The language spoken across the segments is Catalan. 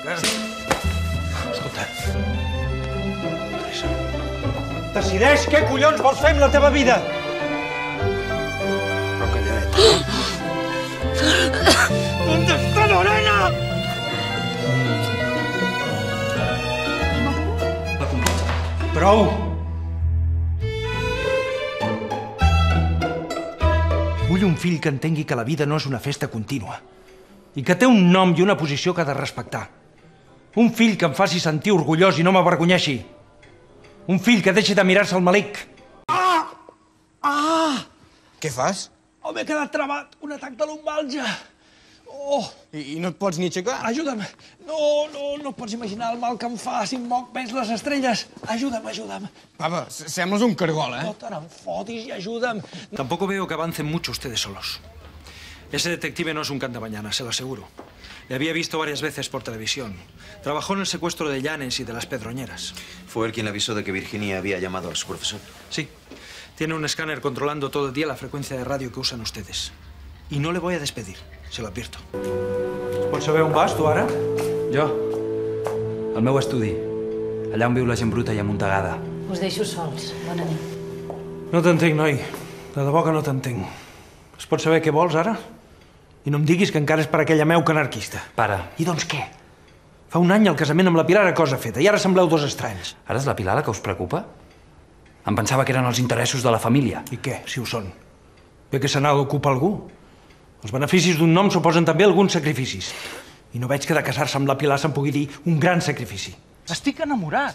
Escolta. Decideix què collons vols fer amb la teva vida. Però calladet. On està Lorena? Prou! Vull un fill que entengui que la vida no és una festa contínua i que té un nom i una posició que ha de respectar. Un fill que em faci sentir orgullós i no m'avergonyeixi. Un fill que deixi de mirar-se al malic. Què fas? Oh, m'he quedat trabat. Un atac de lumbàlgia. Oh! I no et pots ni aixecar? Ajuda'm. No pots imaginar el mal que em fa si em moc més les estrelles. Ajuda'm. Papa, sembles un cargol, No te n'enfotis i ajuda'm. Tampoco veo que avancen mucho ustedes solos. Ese detective no es un cantamañana, se lo aseguro. Le había visto varias veces por televisión. Trabajó en el secuestro de Llanes y de las Pedroñeras. ¿Fue él quien le avisó de que Virginia había llamado a su profesor? Sí. Tiene un escáner controlando todo el día la frecuencia de radio que usan ustedes. Y no le voy a despedir, se lo advierto. Pots saber on vas, tu, ara? Jo? Al meu estudi. Allà on viu la gent bruta i amuntegada. Us deixo sols. Bona nit. No t'entenc, noi. De debò que no t'entenc. Es pot saber què vols, ara? I no em diguis que encara és per aquella meuca anarquista. Pare. I doncs què? Fa un any el casament amb la Pilar era cosa feta i ara sembleu dos estranys. Ara és la Pilar la que us preocupa? Em pensava que eren els interessos de la família. I què, si ho són? Bé que se n'ha d'ocupar algú. Els beneficis d'un nom suposen també alguns sacrificis. I no veig que de casar-se amb la Pilar se'n pugui dir un gran sacrifici. Estic enamorat.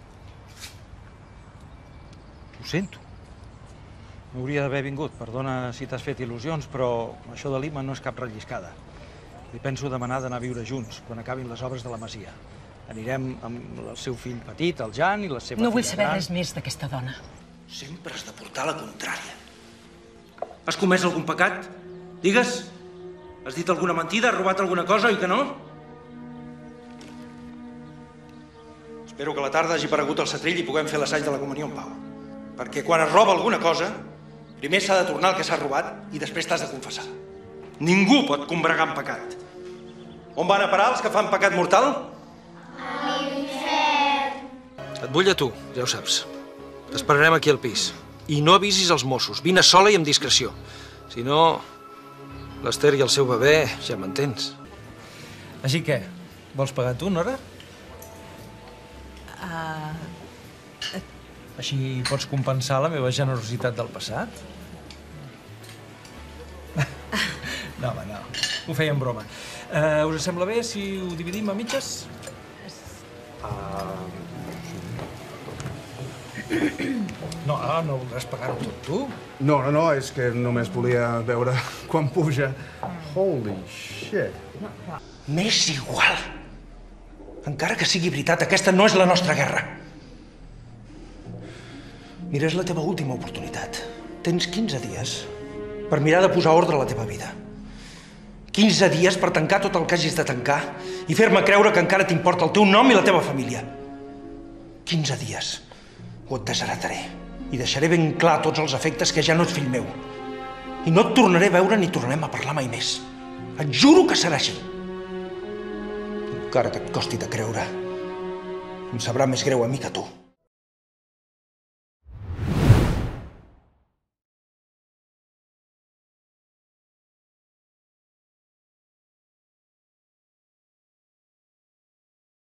Ho sento. No hauria d'haver vingut. Perdona si t'has fet il·lusions, però això de l'Ima no és cap relliscada. Li penso demanar d'anar a viure junts quan acabin les obres de la masia. Anirem amb el seu fill petit, el Jan, i la seva filla gran. No vull saber res més d'aquesta dona. Sempre has de portar la contrària. Has comès algun pecat? Digues. Has dit alguna mentida? Has robat alguna cosa, oi que no? Espero que a la tarda hagi aparegut el setrill i puguem fer l'assaig de la comunió en pau. Perquè quan es roba alguna cosa, primer s'ha de tornar el que s'ha robat i després t'has de confessar. Ningú pot combregar en pecat. On van a parar els que fan pecat mortal? A l'infern. Et vull a tu, ja ho saps. T'esperarem aquí al pis. I no avisis els Mossos. Vine sola i amb discreció. Si no, l'Ester i el seu bebè ja m'entens. Així què? Vols pagar tu, Nora? Així pots compensar la meva generositat del passat? No, home, no. Ho feia en broma. Us sembla bé si ho dividim a mitges? No, no voldràs pagar-ho tot tu? No, és que només volia veure quan puja. Holy shit. M'és igual. Encara que sigui veritat, aquesta no és la nostra guerra. Mira, és la teva última oportunitat. Tens 15 dies per mirar de posar ordre a la teva vida. 15 dies per tancar tot el que hagis de tancar i fer-me creure que encara t'importa el teu nom i la teva família. 15 dies. O et desheretaré i deixaré ben clar tots els efectes que ja no ets fill meu. I no et tornaré a veure ni tornarem a parlar mai més. Et juro que serà així. Encara que et costi de creure, em sabrà més greu a mi que a tu.